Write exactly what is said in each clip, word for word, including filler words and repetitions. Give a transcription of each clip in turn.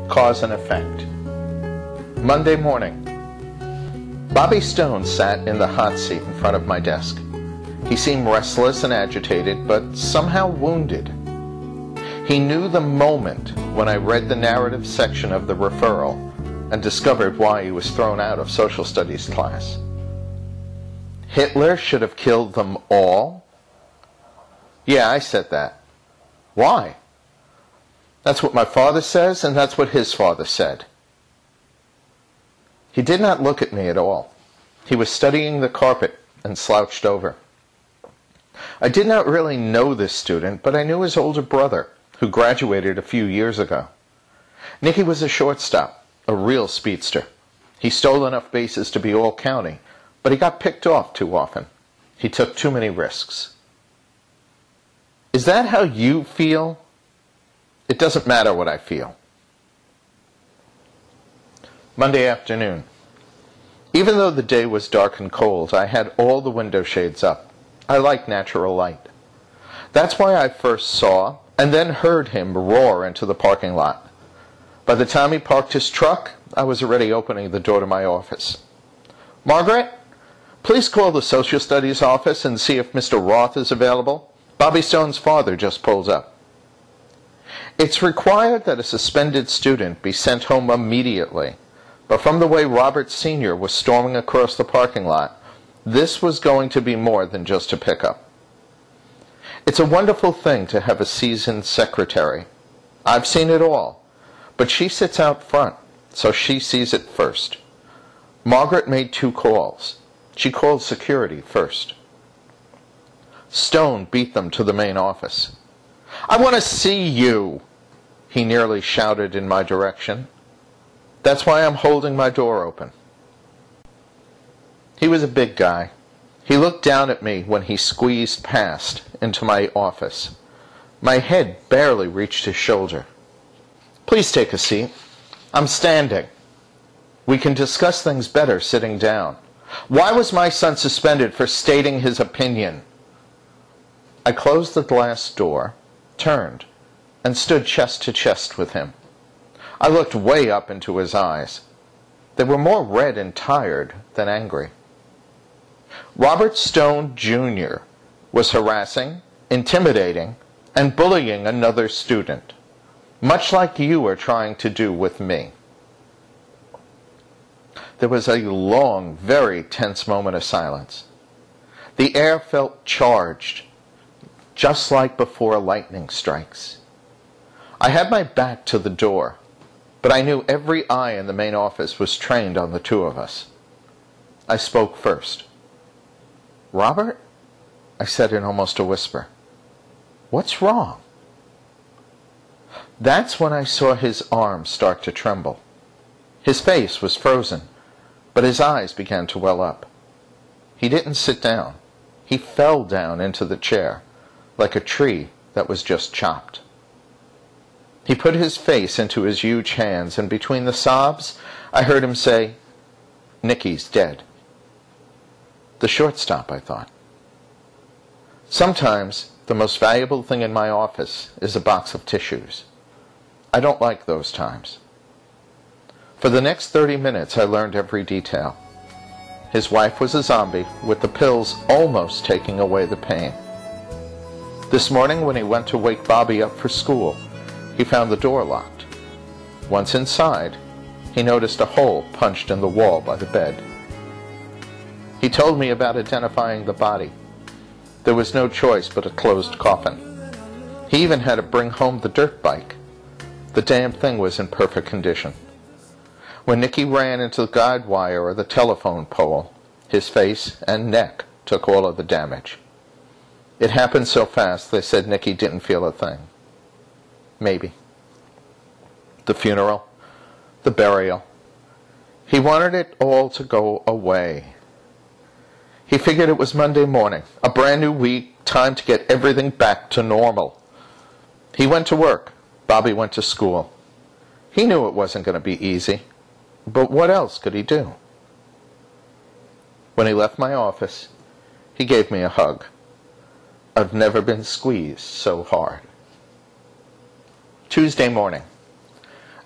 Cause and effect. Monday morning. Bobby Stone sat in the hot seat in front of my desk. He seemed restless and agitated, but somehow wounded. He knew the moment when I read the narrative section of the referral and discovered why he was thrown out of social studies class. Hitler should have killed them all? Yeah, I said that. Why? That's what my father says, and that's what his father said. He did not look at me at all. He was studying the carpet and slouched over. I did not really know this student, but I knew his older brother, who graduated a few years ago. Nicky was a shortstop, a real speedster. He stole enough bases to be all-county, but he got picked off too often. He took too many risks. Is that how you feel? It doesn't matter what I feel. Monday afternoon. Even though the day was dark and cold, I had all the window shades up. I like natural light. That's why I first saw and then heard him roar into the parking lot. By the time he parked his truck, I was already opening the door to my office. Margaret, please call the Social Studies office and see if Mister Roth is available. Bobby Stone's father just pulls up. It's required that a suspended student be sent home immediately, but from the way Robert Senior was storming across the parking lot, this was going to be more than just a pickup. It's a wonderful thing to have a seasoned secretary. I've seen it all, but she sits out front, so she sees it first. Margaret made two calls. She called security first. Stone beat them to the main office. I want to see you, he nearly shouted in my direction. That's why I'm holding my door open. He was a big guy. He looked down at me when he squeezed past into my office. My head barely reached his shoulder. Please take a seat. I'm standing. We can discuss things better sitting down. Why was my son suspended for stating his opinion? I closed the glass door, turned, and stood chest to chest with him. I looked way up into his eyes. They were more red and tired than angry. Robert Stone, Junior was harassing, intimidating, and bullying another student, much like you are trying to do with me. There was a long, very tense moment of silence. The air felt charged, just like before lightning strikes. I had my back to the door, but I knew every eye in the main office was trained on the two of us. I spoke first. Robert? I said in almost a whisper. What's wrong? That's when I saw his arms start to tremble. His face was frozen, but his eyes began to well up. He didn't sit down. He fell down into the chair, like a tree that was just chopped. He put his face into his huge hands, and between the sobs, I heard him say, Nicky's dead. The shortstop, I thought. Sometimes the most valuable thing in my office is a box of tissues. I don't like those times. For the next thirty minutes, I learned every detail. His wife was a zombie, with the pills almost taking away the pain. This morning, when he went to wake Bobby up for school, he found the door locked. Once inside, he noticed a hole punched in the wall by the bed. He told me about identifying the body. There was no choice but a closed coffin. He even had to bring home the dirt bike. The damn thing was in perfect condition. When Nicky ran into the guide wire or the telephone pole, his face and neck took all of the damage. It happened so fast they said Nicky didn't feel a thing. Maybe. The funeral, the burial. He wanted it all to go away. He figured it was Monday morning, a brand new week, time to get everything back to normal. He went to work. Bobby went to school. He knew it wasn't going to be easy, but what else could he do? When he left my office, he gave me a hug. I've never been squeezed so hard. Tuesday morning.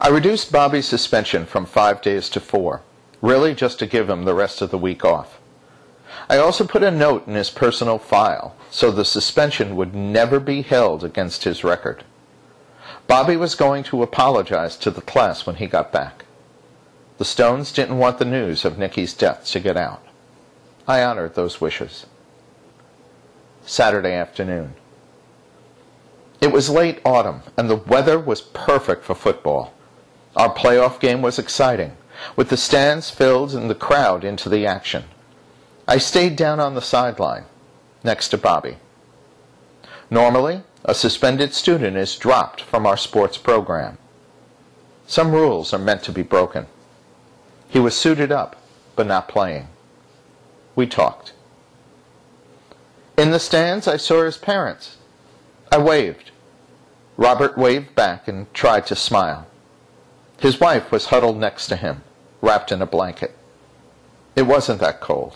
I reduced Bobby's suspension from five days to four, really just to give him the rest of the week off. I also put a note in his personal file, so the suspension would never be held against his record. Bobby was going to apologize to the class when he got back. The Stones didn't want the news of Nicky's death to get out. I honored those wishes. Saturday afternoon. It was late autumn, and the weather was perfect for football. Our playoff game was exciting, with the stands filled and the crowd into the action. I stayed down on the sideline, next to Bobby. Normally, a suspended student is dropped from our sports program. Some rules are meant to be broken. He was suited up, but not playing. We talked. In the stands, I saw his parents. I waved. Robert waved back and tried to smile. His wife was huddled next to him, wrapped in a blanket. It wasn't that cold.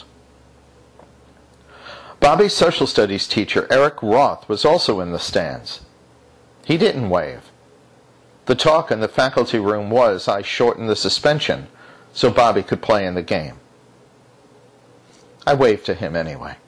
Bobby's social studies teacher, Eric Roth, was also in the stands. He didn't wave. The talk in the faculty room was I shortened the suspension so Bobby could play in the game. I waved to him anyway.